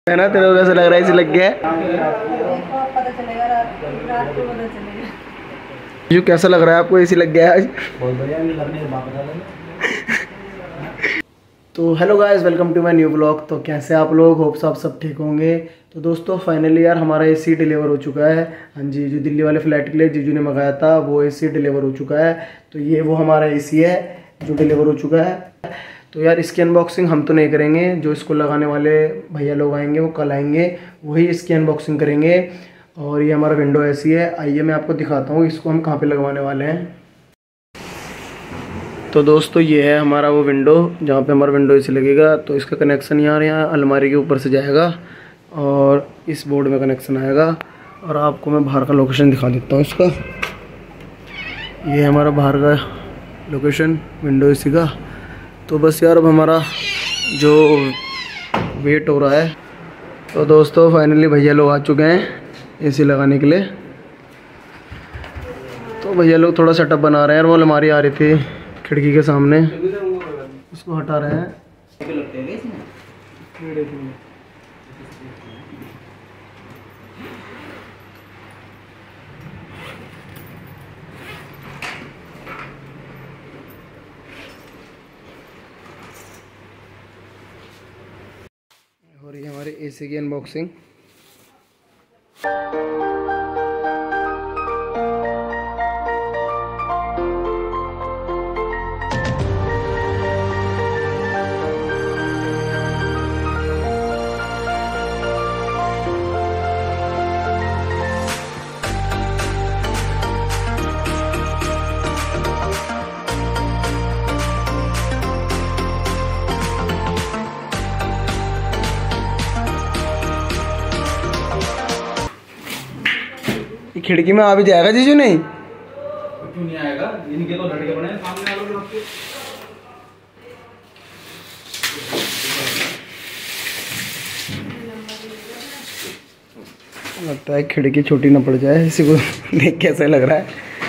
है ना, तेरे को कैसा लग रहा है? इसे लग गया है? पता चलेगा रात को पता चलेगा। जो कैसा लग रहा है आपको? एसी लग गया है आज? तो hello guys, welcome to my new blog. तो कैसे आप लोग? होप्स आप सब ठीक होंगे। तो दोस्तों फाइनली यार हमारा एसी डिलीवर हो चुका है। हाँ जी, जो दिल्ली वाले फ्लैट के लिए जीजू ने मंगाया था वो एसी डिलीवर हो चुका है। तो ये वो हमारा एसी है जो डिलीवर हो चुका है। तो यार इसकी अनबॉक्सिंग हम तो नहीं करेंगे, जो इसको लगाने वाले भैया लोग आएंगे वो कल आएंगे, वही इसकी अनबॉक्सिंग करेंगे। और ये हमारा विंडो एसी है। आइए मैं आपको दिखाता हूँ इसको हम कहाँ पे लगवाने वाले हैं। तो दोस्तों ये है हमारा वो विंडो जहाँ पे हमारा विंडो एसी लगेगा। तो इसका कनेक्शन यहाँ अलमारी के ऊपर से जाएगा और इस बोर्ड में कनेक्शन आएगा। और आपको मैं बाहर का लोकेशन दिखा देता हूँ इसका। ये है हमारा बाहर का लोकेशन विंडो एसी का। तो बस यार अब हमारा जो वेट हो रहा है। तो दोस्तों फाइनली भैया लोग आ चुके हैं एसी लगाने के लिए। तो भैया लोग थोड़ा सेटअप बना रहे हैं और वो अलमारी आ रही थी खिड़की के सामने, उसको हटा रहे हैं। और ये हमारे एसी की अनबॉक्सिंग। खिड़की में आ भी जाएगा जीजू? नहीं क्यों नहीं आएगा? इनके तो लड़के बने सामने वालों के रख के। लगता है खिड़की छोटी ना पड़ जाए इसी को देख कैसा लग रहा है।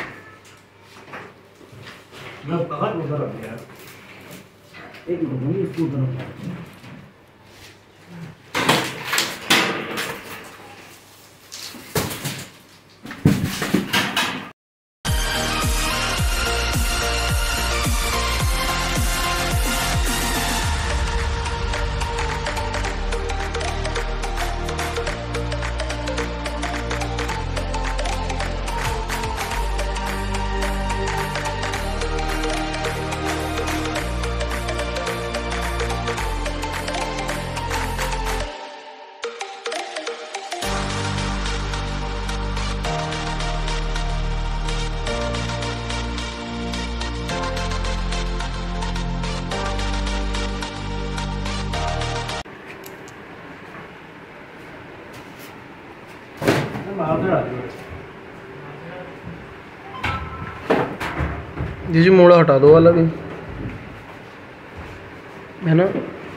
जीजू मोड़ा हटा दो वाला भी, है ना?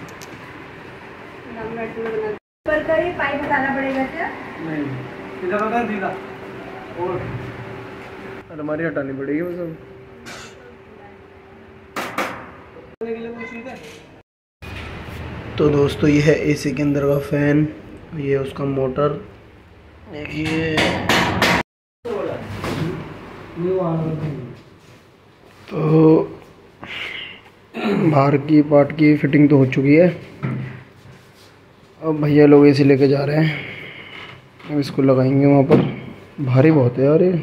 पर कहीं पाइप हटाना पड़ेगा क्या? नहीं, सीधा पकड़ सीधा। और अलमारी हटानी पड़ेगी वो सब। तो दोस्तों ये है एसी के अंदर का फैन, ये उसका मोटर देखिए। तो बाहर की पार्ट की फिटिंग तो हो चुकी है। अब भैया लोग एसी लेके जा रहे हैं, अब इसको लगाएंगे वहाँ पर। भारी बहुत है यार ये।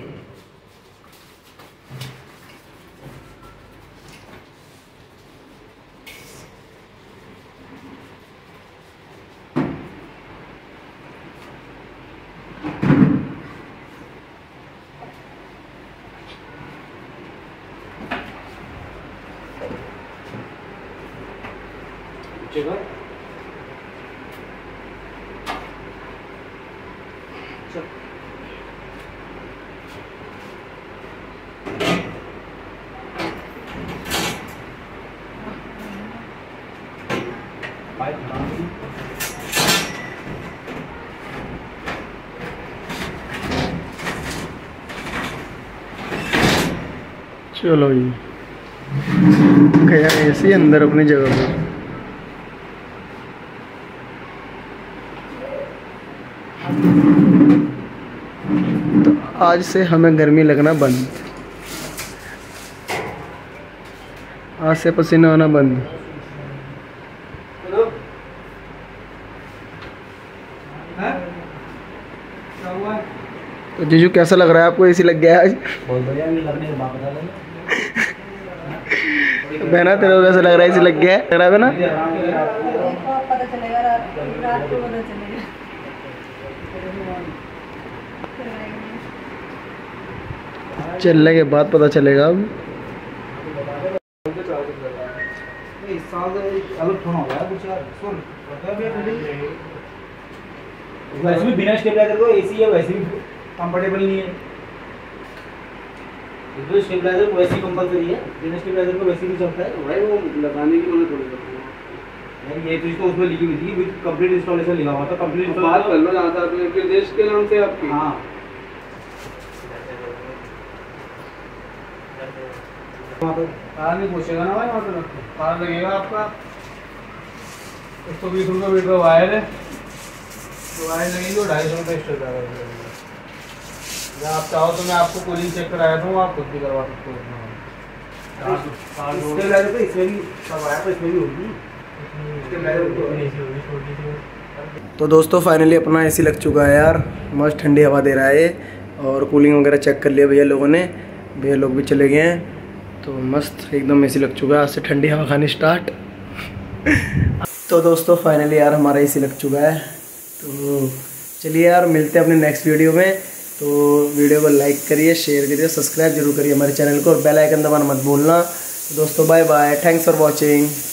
जगह चलो जी, गया एसी अंदर अपनी जगह पर। तो आज से हमें गर्मी लगना बंद, आज से पसीना आना बंद। तो जीजू कैसा लग रहा है आपको? एसी लग गया है आज? बहुत बढ़िया, लगने के बाद बता देंगे। बहना तेरे को कैसा लग रहा है? एसी लग गया है? लग रहा है ना? देखो पता चलेगा, रात को पता चलेगा। चलने के बाद पता चलेगा। अब इस साल अलग थोड़ा हो गया कुछ यार, सुन वैसे भी बिना स्टेबलाइजर को एसी है, वैसे भी कंफर्टेबल नहीं है। तो स्टेबलाइजर को वैसे ही कंपलसरी है, बिना स्टेबलाइजर को वैसे भी चलता है भाई। वो लगाने की उन्हें थोड़ी यार, ये चीज तो उसमें लिखी हुई थी, विद कंप्लीट इंस्टॉलेशन लिखा हुआ था। कंप्लीट बात कर लो जहाँ तक आपके देश के नाम से आपकी। हाँ वहाँ पे कार नहीं पूछेगा ना भाई, वहाँ पे कार लगेगा आपका 120 रुपये मीटर वायर है, तो वायर लगेगी 250 रुपये एक्स्ट्रा जाएगा। या आप चाहो तो मैं आपको कूलिंग चेक कराया दूँ, आप खुद भी करवा सकते हो। इसमें भी सब आया, तो इसमें भी होगी। तो दोस्तों फाइनली अपना एसी लग चुका है यार, मस्त ठंडी हवा दे रहा है। और कूलिंग वगैरह चेक कर लिया भैया लोगों ने, भैया लोग भी चले गए हैं। तो मस्त एकदम एसी लग चुका है, आज से ठंडी हवा खानी स्टार्ट। तो दोस्तों फाइनली यार हमारा एसी लग चुका है। तो चलिए यार मिलते हैं अपने नेक्स्ट वीडियो में। तो वीडियो को लाइक करिए, शेयर करिए, सब्सक्राइब जरूर करिए हमारे चैनल को, और बेल आइकन दबाना मत भूलना। तो दोस्तों bye bye, thanks for watching.